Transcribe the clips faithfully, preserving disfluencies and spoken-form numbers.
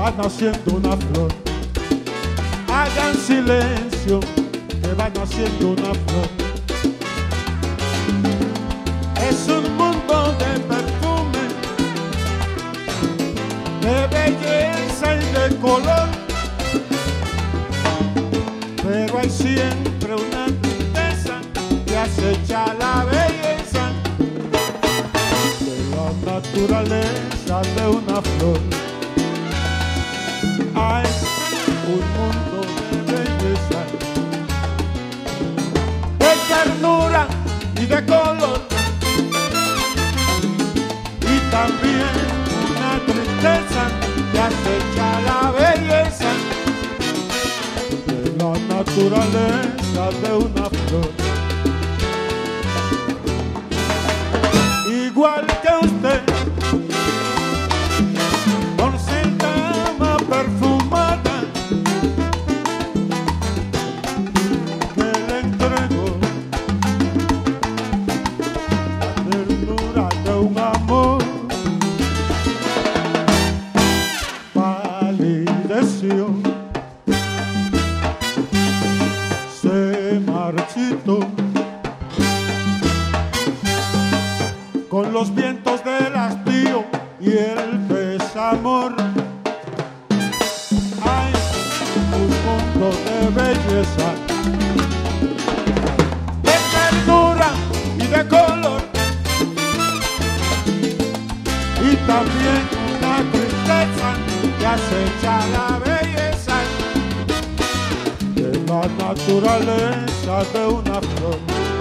va naciendo una flor. Hagan silencio, que va naciendo una flor. Es un mundo de perfume, de belleza y de color, pero hay siempre una tristeza que acecha la belleza de la naturaleza de una flor. Hay un mundo de belleza, de ternura y de color, y también una tristeza que acecha la belleza de la naturaleza de una flor. Igual que usted, con su cama perfumada, que le entrego la ternura de un amor. Palideció, se marchitó con los vientos del hastío y el desamor. Hay un mundo de belleza, de ternura y de color, y también una tristeza que acecha la belleza de la naturaleza de una flor.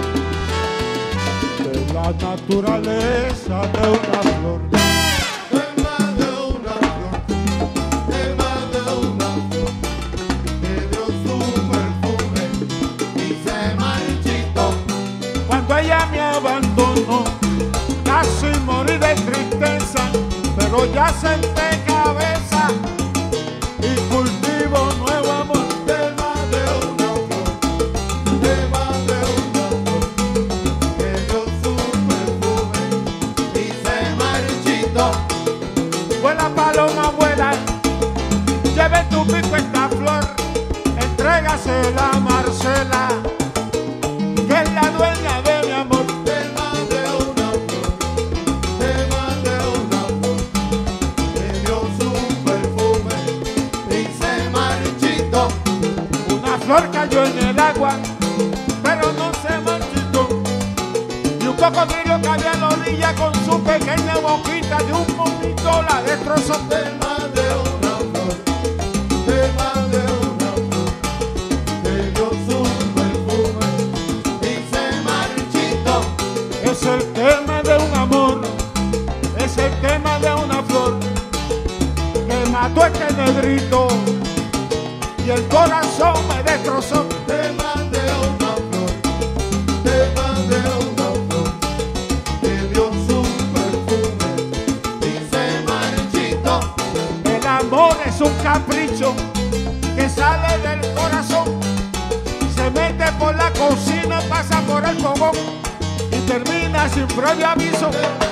De la naturaleza de una flor. Tema de una flor, tema de una flor, que dio su perfume y se marchitó. Cuando ella me abandonó, casi morí de tristeza, pero ya senté cabeza y cultivo nuevo amor. Tema de una flor, tema de una flor, que dio su perfume y se marchitó. Vuela paloma, vuela, lleve en tu pico esta flor, entrégasela a Marcela, que es la dueña de mi amor. Tema de una flor, tema de una flor, que dio su perfume y se marchitó. Una flor cayó en el agua, pero no se marchitó, y un cocodrilo que había en la orilla con su pequeña boquita de un monito la destrozó. Tema de una flor, tema de una flor, que dio su perfume y se marchitó. Es el tema de un amor, es el tema de una flor que mató a este negrito y el corazón me destrozó. Tema de una flor, tema de una flor, que dio su perfume y se marchitó. El amor es un capricho que sale del corazón, se mete por la cocina, pasa por el fogón y termina sin previo aviso.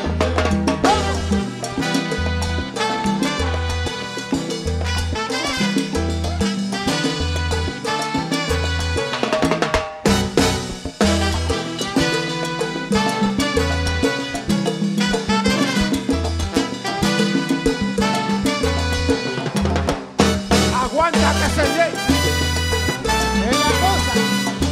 Aguanta que se llegue. Es la cosa.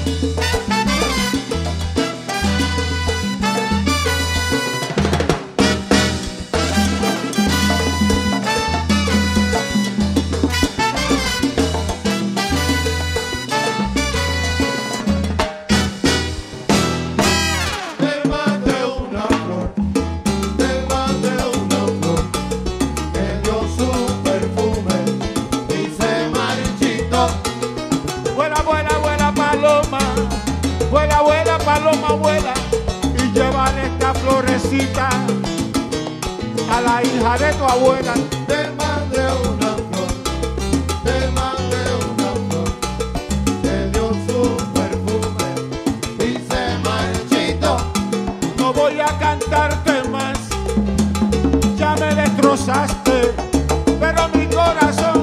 Tema de una flor, tema de una flor, que dio su perfume y se marchitó. Vuela, vuela, vuela paloma, vuela, vuela paloma, vuela, y llévale esta florecita a la hija de tu abuela. Tema de una flor, tema de una flor, que dio su perfume y se marchitó. No voy a cantarte más, ya me destrozaste, pero mi corazón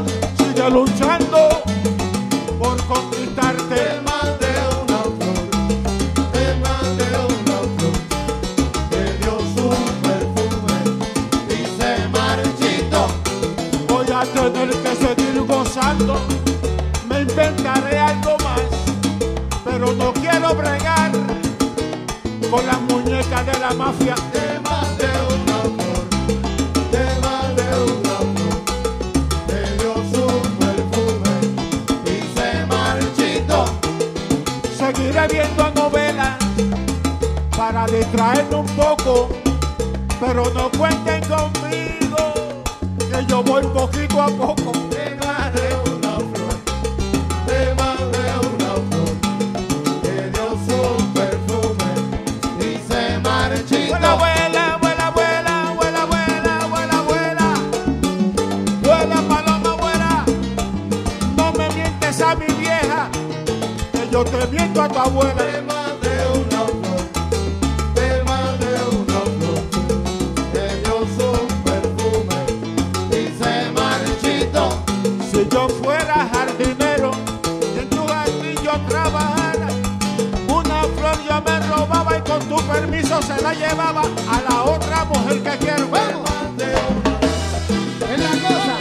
luchando por conquistarte. Te mandé una flor, te mandé una flor, que dio su perfume y se marchitó. Voy a tener que seguir gozando, me inventaré algo más, pero no quiero bregar con las muñecas de la mafia. Te mandé una flor, te mandé una flor, que dio su perfume y se marchitó. Seguiré viendo novelas para distraerme un poco, pero no cuenten conmigo, que yo voy poquito a poco. Te mandé una flor, te mandé una flor, que dio su perfume y se marchitó. Vuela, vuela, vuela, vuela, vuela, vuela, vuela, vuela, vuela, paloma, vuela. No me mientes a mi vieja, que yo te miento a tu abuela. Te mandé una flor, te mandé una flor, que dio su perfume y se marchitó. Si yo fuera jardinero y en tu jardín yo trabajara, una flor yo me robaba y con tu permiso se la llevaba a la otra mujer que quiero. Te ¡Vamos! mandé una Es la cosa.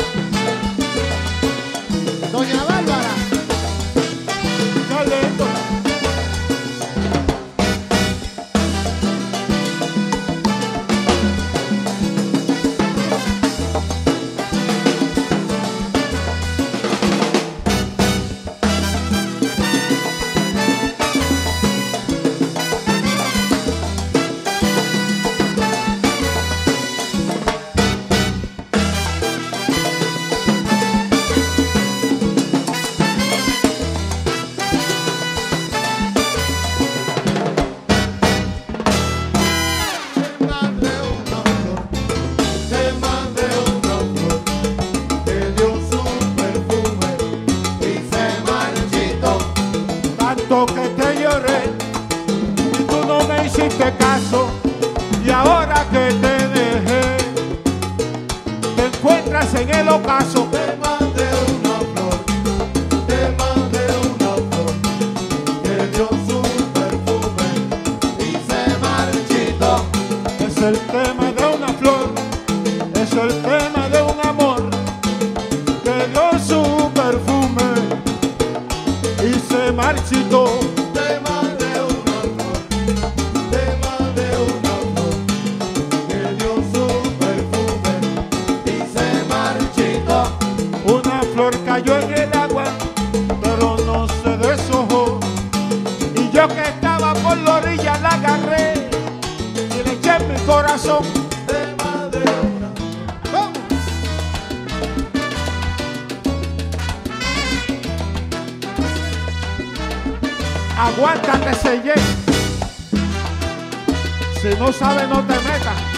Doña Bárbara. ¡Qué lindo! Te mandé una flor, te mandé una flor, que dio su perfume y se marchitó. Tanto que te lloré y tú no me hiciste caso, y ahora que te dejé te encuentras en el ocaso. Te mandé una flor, te mandé una flor, que dio su perfume y se marchitó. Es el tema de una flor, es el tema de un amor que dio su perfume y se marchitó. Te mandé una flor, te mandé una flor, que dio su perfume y se marchitó. Una flor cayó en el agua, pero no se deshojó, y yo que estaba por la orilla la agarré y le eché en mi corazón. Te mandé una, ¿Cómo? Aguántate, sellé. Si no sabes, no te metas.